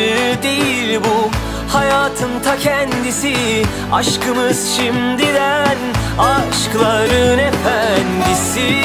değil bu, hayatın ta kendisi. Aşkımız şimdiden, aşkların efendisi.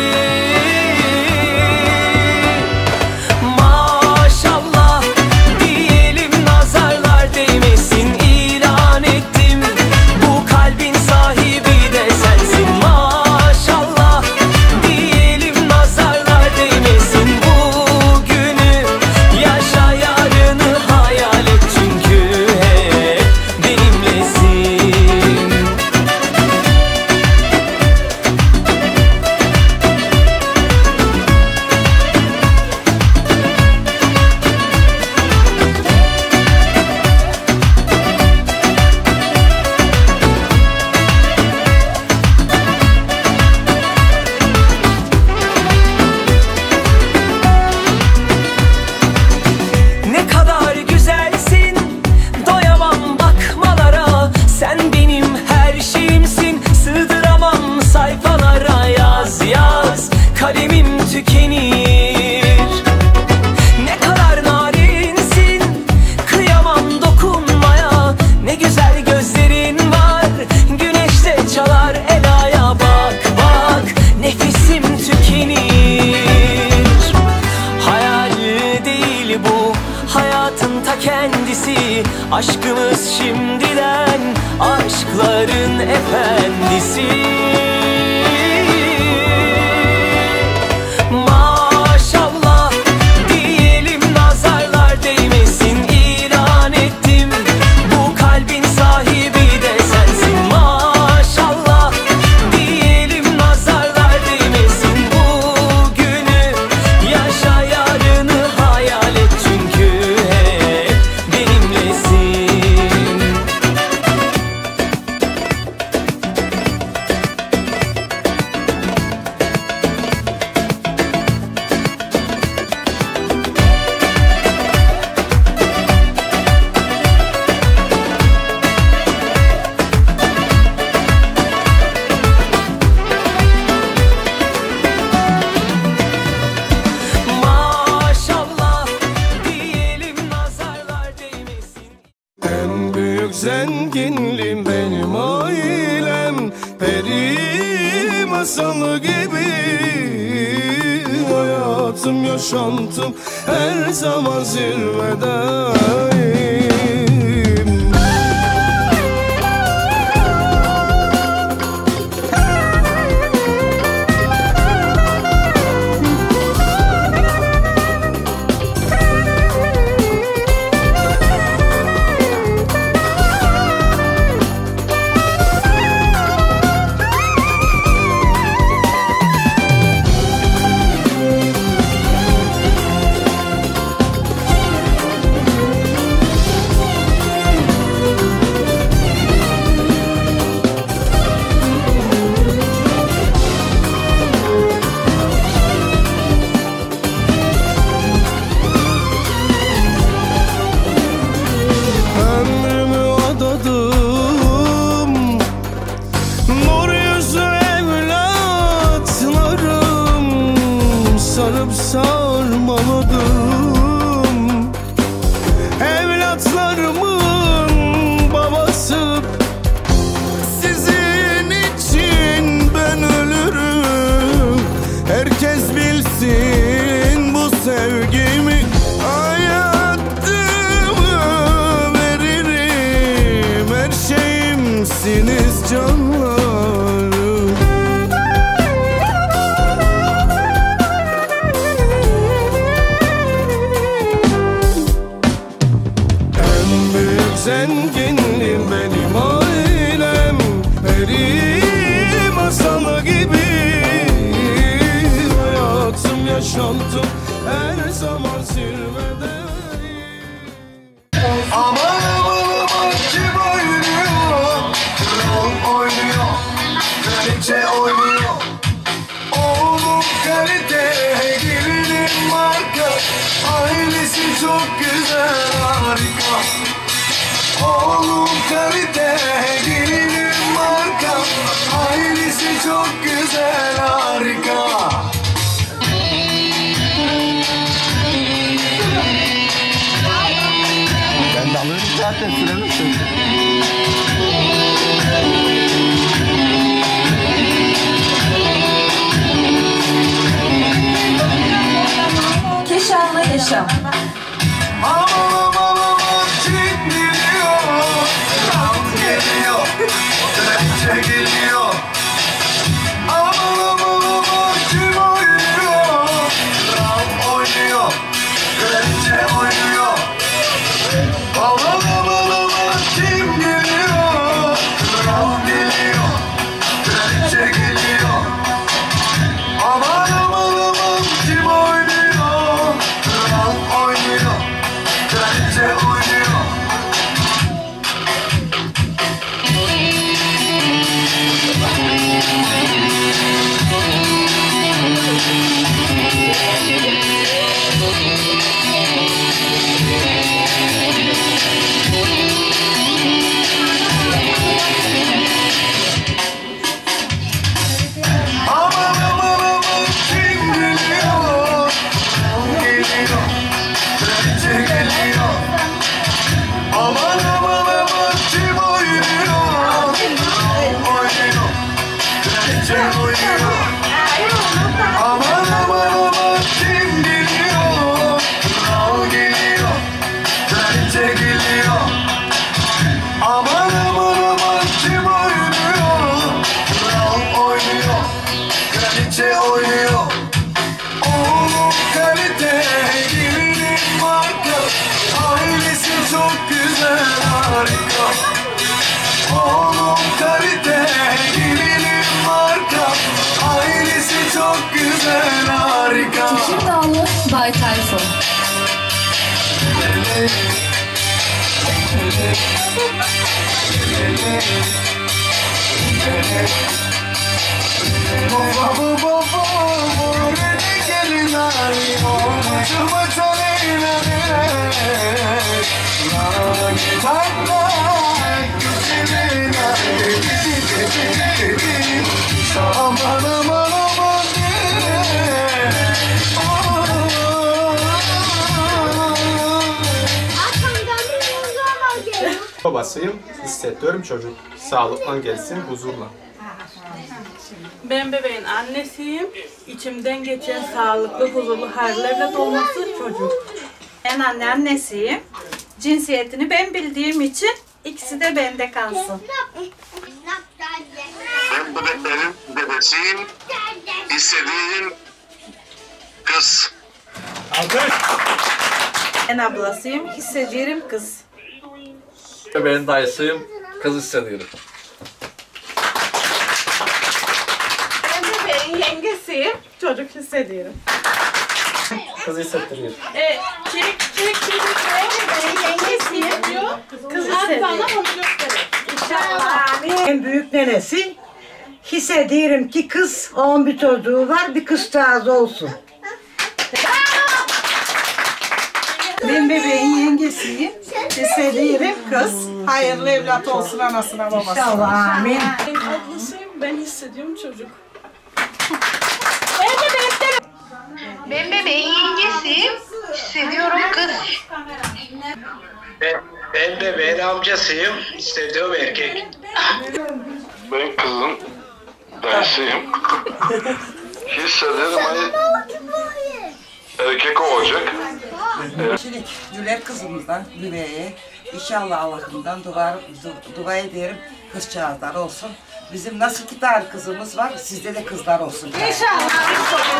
Maşallah diyelim, nazarlar değmesin, ilan ettim. Bu kalbin sahibi de sensin. Maşallah diyelim, nazarlar değmesin. Bugünü yaşa, yarını hayal et, çünkü hep benimlesin. Ne kadar güzelsin, doyamam bakmalara. Sen benim her şeyimsin, sığdıramam sayfalara. Yaz yaz, kalemim tükenir. Ne kadar narinsin, kıyamam dokunmaya. Ne güzel gözlerin var, güneşte çalar elaya. Bak bak, nefesim tükenir. Hayal değil bu, hayatın ta kendisi. Aşkımız şimdiden, aşkların efendisi. Maşallah diyelim, nazarlar değmesin, ilan ettim. Bu kalbin sahibi de sensin. Maşallah diyelim, nazarlar değmesin. Bugünü yaşa, yarını hayal et, çünkü hep benimlesin. Maşallah diyelim, nazarlar değmesin. En büyük zenginliğim benim ailem. Peri masalı gibi hayatım, yaşantım her zaman zirvedeyim. Ömrümü adadım nur yüzlü evlatlarım. Sarıp sarmaladım evlatlarımın babası. Sizin için ben ölürüm, herkes bilsin bu sevgimi. Hayatımı veririm, her şeyimsiniz canlarım. En büyük zenginliğim benim ailem. Peri masalı gibi hayatım, yaşantım her zaman zirvede. Aman aman kim oynuyor? Kral oynuyor, kraliçe oynuyor. Oğlum kalite, gelinim marka. Ailesi çok güzel, harika. Oğlum kalite, gelinim marka. Ailesi çok güzel, harika. Ben de alıyorum zaten süremi söylüyorum. Keşanlı yaşam. Aman aman aman kim geliyor? Round geliyor, kraliçe geliyor. Aman aman aman kim oynuyor? Round oynuyor, kraliçe oynuyor. Aman aman aman kim geliyor? Round geliyor, kraliçe geliyor. Aman aman aman kim oynuyor? Round oynuyor, kraliçe oynuyor. Aman aman aman kim geliyor? Geliyor, kraliçe geliyor. Aman aman aman kim oynuyor? Oynuyor, kraliçe oynuyor. Aman aman aman kim geliyor? Kral geliyor, kraliçe geliyor. Aman aman aman kim oynuyor? Kral oynuyor, kraliçe oynuyor. Oğlum kalite, gelinin marka. Ailesi çok güzel, harika. Oğlum kalite, gelinin marka. Ailesi çok güzel, harika. Tekirdağlı Bay Tayfun. Baba baba baba, rene gelin ali, omuzuma çalayla aman aman aman Babasıyım, hissediyorum çocuk. Sağlıkla gelsin, huzurla. Ben bebeğin annesiyim. İçimden geçen sağlıklı, huzurlu hayırlarla dolması çocuk. Ben annesiyim. Cinsiyetini ben bildiğim için ikisi de bende kalsın. Ben bebeklerin dedesiyim. İstediğim kız. Ben ablasıyım, hissediyorum kız. Ben dayısıyım, kız hissediyorum. Ben bebeğin yengesiyim. Çocuk hissediyorum. Kız hissettiriyor. Çek. Ben yengesiyim diyor. Kız hissediyorum. Onu gösterir. En büyük nenesi hissediyorum ki kız 11 çocuğu var, bir kızcağız olsun. Ben bebeğin yengesiyim. Hissediyorum kız. Hayırlı evlat olsun anasına babasına. İnşallah, amin. Ben ablasıyım. Ben hissediyorum çocuk. Ben bebeğin yengesiyim. Hissediyorum kız. Ben de ben amcasıyım. İstediğim erkek. Ben kızın dayısıyım. Hissediyorum erkek olacak. Şimdi Güler kızımızdan Güler'e inşallah Allah'ımdan dua ederim kızcağızlar olsun. Bizim nasıl ki tane kızımız var, sizde de kızlar olsun. İnşallah.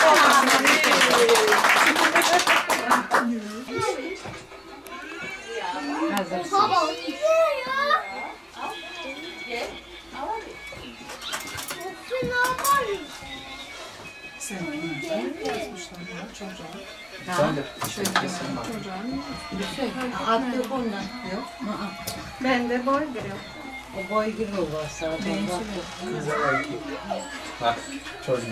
Ben de boy giriyorum. O boy gibi olur zaten. Bak, çocuğum.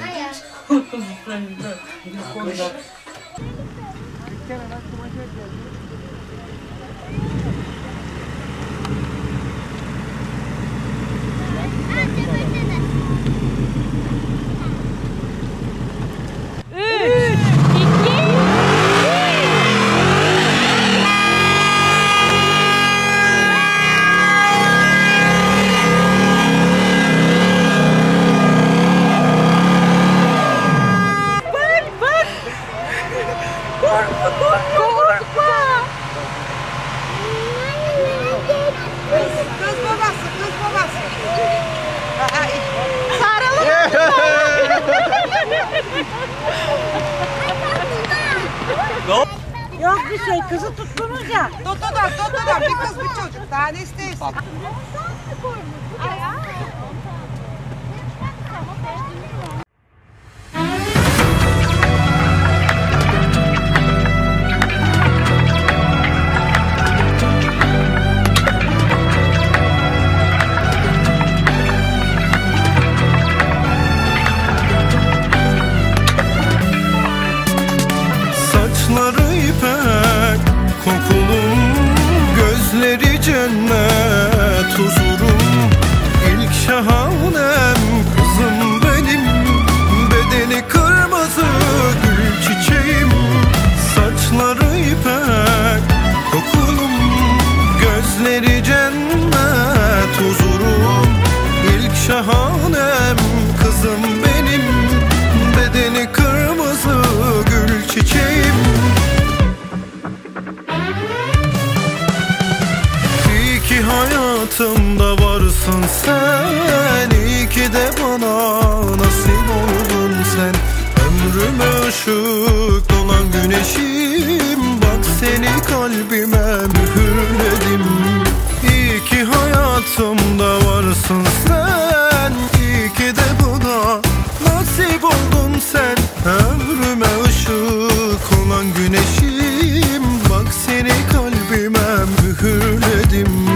bir şey. Kızı tuttunuz ya. Tuttular. Bir kız bir çocuk. Daha ne istiyorsun? Saçları ipek, kokulum, gözleri cennet, huzurum, ilk şahanem, kızım benim, bedeni kırmızı gül çiçeğim. Saçları ipek, kokulum, gözleri cennet, huzurum, ilk şahanem, kızım benim, bedeni kırmızı gül çiçeğim. İyi ki hayatımda varsın sen, iyi ki de bana nasip oldun sen. Ömrüme ışık olan güneşim, bak seni kalbime mühürledim. İyi ki hayatımda varsın sen, iyi ki de bana nasip oldun sen. Ömrüme ışık olan güneşim, bak seni kalbime mühürledim.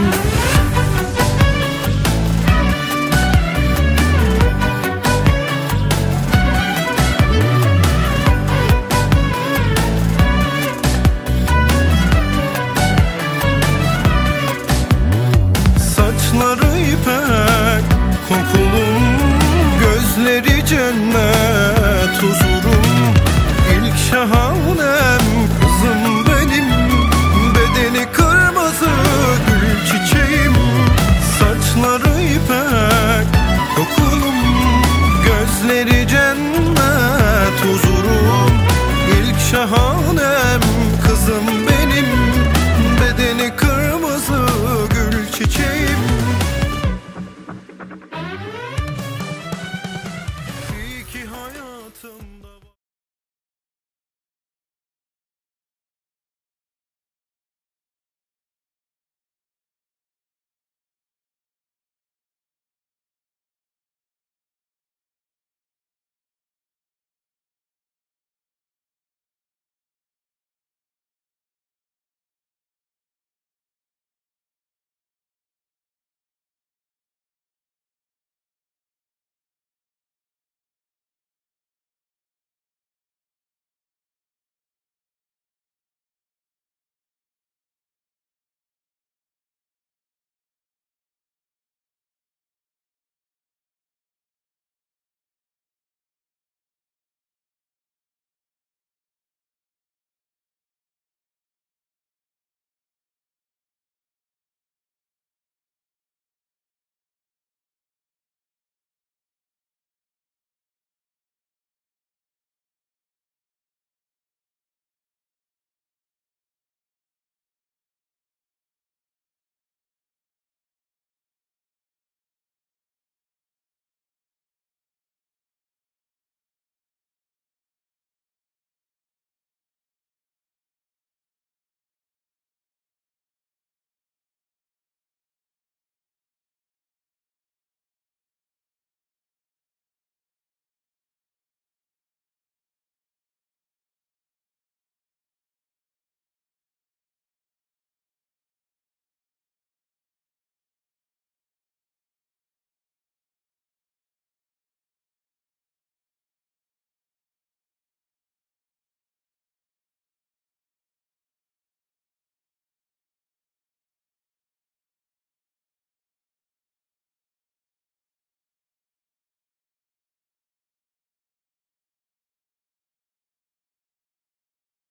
Saçları ipek, kokulum, gözleri cennet, huzurum, ilk şahanem, kızım benim, bedeni kırmızı gül çiçeğim. Saçları ipek, kokulum, gözleri cennet, huzurum, ilk şahanem, kızım benim, bedeni kırmızı gül çiçeğim.